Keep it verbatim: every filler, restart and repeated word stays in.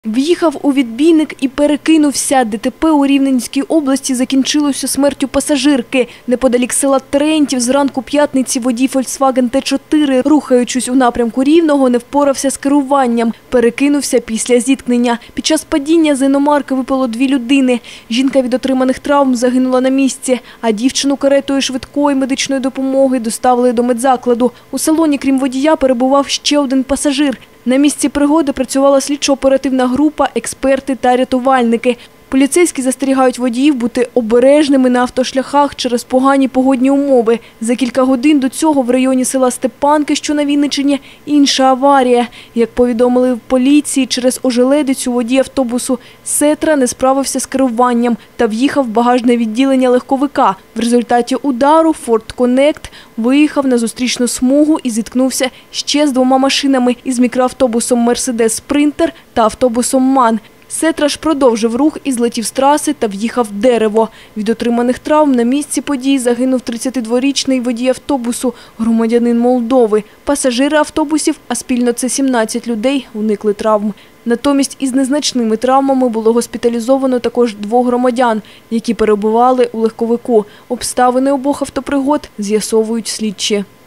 В'їхав у відбійник і перекинувся. ДТП у Рівненській області закінчилося смертю пасажирки. Неподалік села Терентів зранку п'ятниці водій Volkswagen Т чотири, рухаючись у напрямку Рівного, не впорався з керуванням. Перекинувся після зіткнення. Під час падіння з іномарки випало дві людини. Жінка від отриманих травм загинула на місці, а дівчину каретою швидкої медичної допомоги доставили до медзакладу. У салоні, крім водія, перебував ще один пасажир. На місці пригоди працювала слідчо-оперативна група, експерти та рятувальники. Поліцейські застерігають водіїв бути обережними на автошляхах через погані погодні умови. За кілька годин до цього в районі села Степанки, що на Вінниччині, інша аварія. Як повідомили в поліції, через ожеледицю водій автобусу «Сетра» не справився з керуванням та в'їхав в багажне відділення легковика. В результаті удару «Форд Коннект» виїхав на зустрічну смугу і зіткнувся ще з двома машинами – із мікроавтобусом «Мерседес Спринтер» та автобусом «Ман». «Сетра» ж продовжив рух і злетів з траси та в'їхав в дерево. Від отриманих травм на місці події загинув тридцятидворічний водій автобусу, громадянин Молдови. Пасажири автобусів, а спільно це сімнадцять людей, уникли травм. Натомість із незначними травмами було госпіталізовано також двох громадян, які перебували у легковику. Обставини обох автопригод з'ясовують слідчі.